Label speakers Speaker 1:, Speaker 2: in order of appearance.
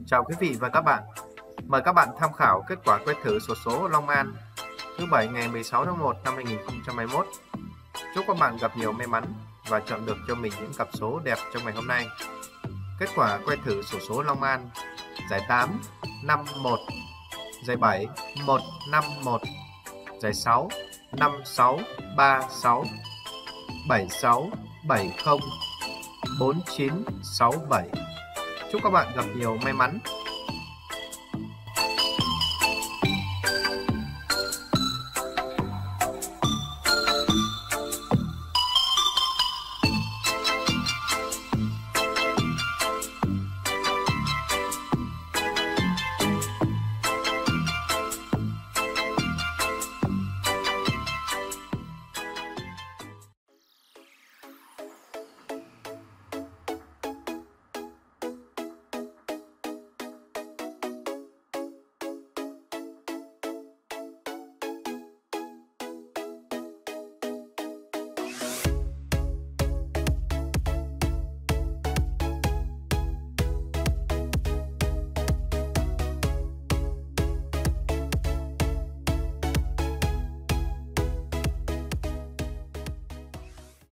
Speaker 1: Chào quý vị và các bạn. Mời các bạn tham khảo kết quả quét thử xổ số Long An thứ Bảy ngày 16 tháng 1 năm 2021. Chúc các bạn gặp nhiều may mắn và chọn được cho mình những cặp số đẹp trong ngày hôm nay. Kết quả quét thử xổ số Long An: giải 8 51, giải 7 151, giải 6 5636, 7670, 4967. Chúc các bạn gặp nhiều may mắn.